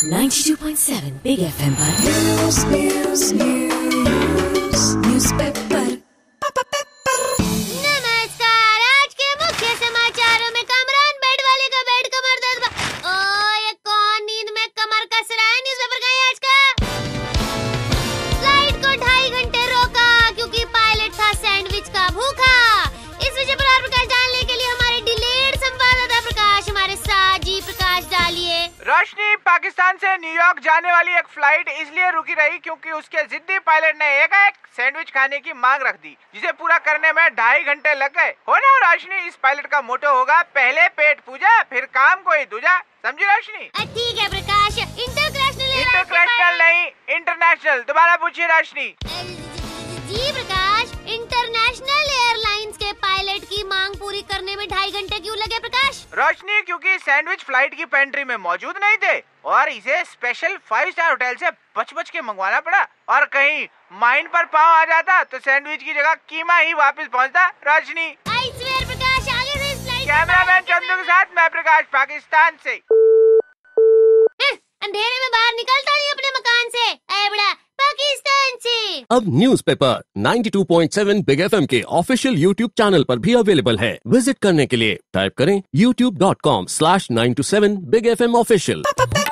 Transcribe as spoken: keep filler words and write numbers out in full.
ninety-two point seven Big F M पर news news news news paper. नमस्कार, आज के मुख्य समाचारों में कमरान बेड वाले का बेड कमर दर्द। ओ ये कौन नींद में कमर कस रहा है? न्यूज़पेपर का है आज का। फ्लाइट को ढाई घंटे रोका क्योंकि पायलट था सैंडविच का भूखा। इस विषय पर और प्रकाश डालने के लिए हमारे डिलेड संवाददाता प्रकाश हमारे साथ जी प्रकाश डालिए। रोशनी, पाकिस्तान से न्यूयॉर्क जाने वाली एक फ्लाइट इसलिए रुकी रही क्योंकि उसके जिद्दी पायलट ने एक एक सैंडविच खाने की मांग रख दी, जिसे पूरा करने में ढाई घंटे लग गए। हो ना रोशनी, इस पायलट का मोटो होगा पहले पेट पूजा फिर काम कोई दूजा। समझी रोशनी? ठीक है प्रकाश। इंटरनेशनल इंटरनेशनल नहीं, इंटरनेशनल। दोबारा पूछिए रोशनी। जी प्रकाश, इंटरनेशनल एयरलाइंस के पायलट की मांग पूरी करने में ढाई घंटे क्यों लगे प्रकाश? रोशनी, क्योंकि सैंडविच फ्लाइट की पेंट्री में मौजूद नहीं थे और इसे स्पेशल फाइव स्टार होटल से बच बच के मंगवाना पड़ा। और कहीं माइन पर पाँव आ जाता तो सैंडविच की जगह कीमा ही वापस पहुंचता। रोशनी, आई स्वेयर प्रकाश, आगे से इस फ्लाइट कैमरामैन चंदू के साथ मैं प्रकाश, पाकिस्तान से। अंधेरे में बाहर निकलता नहीं अपने मकान से, ऐ बड़ा पाकिस्तान से। अब newspaper ninety-two point seven big FM के ऑफिशियल यूट्यूब चैनल पर भी अवेलेबल है। विजिट करने के लिए टाइप करें youtube dot com slash nine two seven big f m official।